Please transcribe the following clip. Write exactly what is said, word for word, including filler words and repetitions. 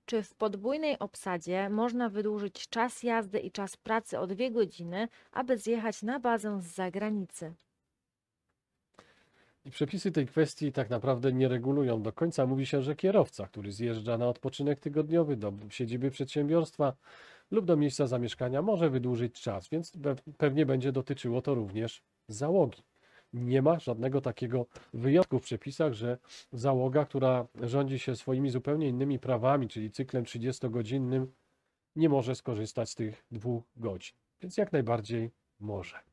Czy w podwójnej obsadzie można wydłużyć czas jazdy i czas pracy o dwie godziny, aby zjechać na bazę z zagranicy? I przepisy tej kwestii tak naprawdę nie regulują do końca. Mówi się, że kierowca, który zjeżdża na odpoczynek tygodniowy do siedziby przedsiębiorstwa lub do miejsca zamieszkania, może wydłużyć czas, więc pe- pewnie będzie dotyczyło to również załogi. Nie ma żadnego takiego wyjątku w przepisach, że załoga, która rządzi się swoimi zupełnie innymi prawami, czyli cyklem trzydziestogodzinnym, nie może skorzystać z tych dwóch godzin. Więc jak najbardziej może.